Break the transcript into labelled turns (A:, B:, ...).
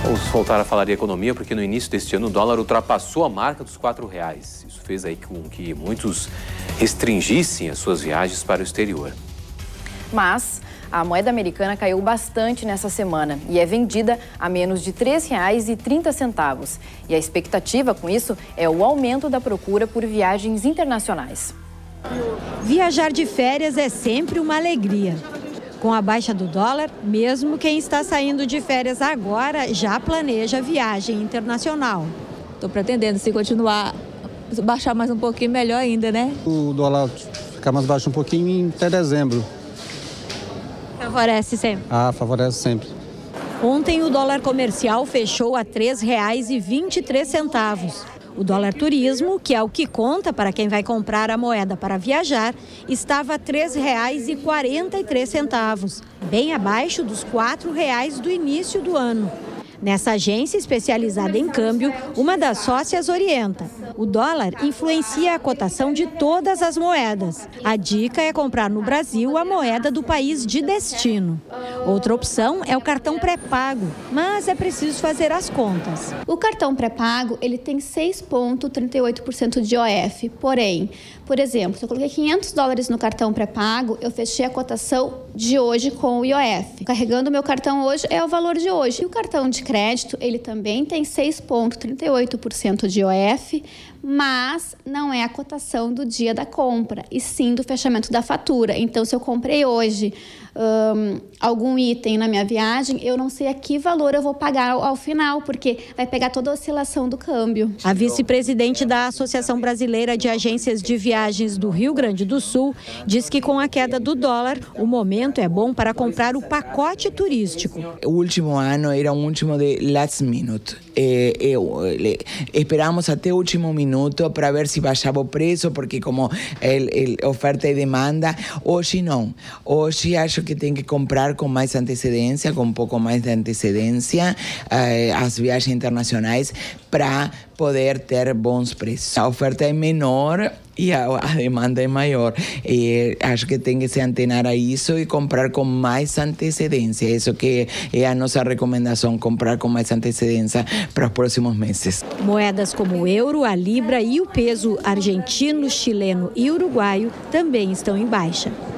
A: Vamos voltar a falar de economia, porque no início deste ano o dólar ultrapassou a marca dos R$4. Isso fez aí com que muitos restringissem as suas viagens para o exterior.
B: Mas a moeda americana caiu bastante nessa semana e é vendida a menos de R$ 3,30. E a expectativa com isso é o aumento da procura por viagens internacionais.
C: Viajar de férias é sempre uma alegria. Com a baixa do dólar, mesmo quem está saindo de férias agora já planeja viagem internacional.
D: Estou pretendendo, se continuar, baixar mais um pouquinho, melhor ainda, né?
E: O dólar ficar mais baixo um pouquinho até dezembro.
C: Favorece sempre?
E: Favorece sempre.
C: Ontem o dólar comercial fechou a R$ 3,23. O dólar turismo, que é o que conta para quem vai comprar a moeda para viajar, estava a R$ 3,43, bem abaixo dos R$ 4,00 do início do ano. Nessa agência especializada em câmbio, uma das sócias orienta: o dólar influencia a cotação de todas as moedas. A dica é comprar no Brasil a moeda do país de destino. Outra opção é o cartão pré-pago, mas é preciso fazer as contas.
F: O cartão pré-pago, ele tem 6,38% de IOF. Porém, por exemplo, se eu coloquei $500 no cartão pré-pago, eu fechei a cotação de hoje com o IOF. Carregando o meu cartão hoje é o valor de hoje. E o cartão de crédito, ele também tem 6,38% de IOF, mas não é a cotação do dia da compra, e sim do fechamento da fatura. Então, se eu comprei hoje algum item na minha viagem, eu não sei a que valor eu vou pagar ao final, porque vai pegar toda a oscilação do câmbio.
C: A vice-presidente da Associação Brasileira de Agências de Viagens do Rio Grande do Sul diz que com a queda do dólar, o momento é bom para comprar o pacote turístico.
G: O último ano era um último de last minute. Esperamos até o último minuto para ver se baixava o preço, porque como oferta e demanda, hoje não. Hoje acho que tem que comprar com mais antecedência, com um pouco mais de antecedência, as viagens internacionais para poder ter bons preços. A oferta é menor e a demanda é maior. Acho que tem que se antenar a isso e comprar com mais antecedência. Isso que é a nossa recomendação, comprar com mais antecedência para os próximos meses.
C: Moedas como o euro, a libra e o peso argentino, chileno e uruguaio também estão em baixa.